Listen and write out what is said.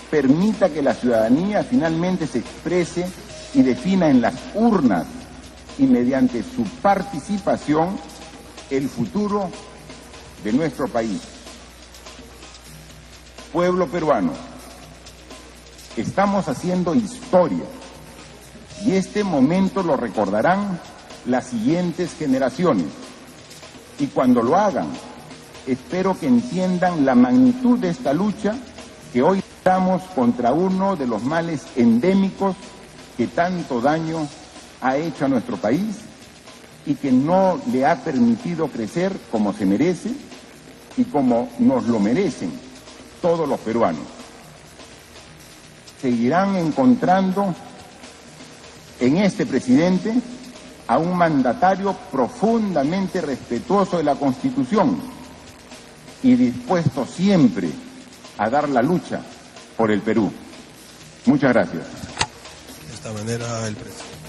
permita que la ciudadanía finalmente se exprese y defina en las urnas y mediante su participación el futuro de nuestro país. Pueblo peruano, estamos haciendo historia y este momento lo recordarán las siguientes generaciones. Y cuando lo hagan, espero que entiendan la magnitud de esta lucha, que hoy estamos contra uno de los males endémicos que tanto daño ha hecho a nuestro país y que no le ha permitido crecer como se merece y como nos lo merecen todos los peruanos. Seguirán encontrando en este presidente a un mandatario profundamente respetuoso de la Constitución y dispuesto siempre a dar la lucha por el Perú. Muchas gracias. De esta manera el presidente.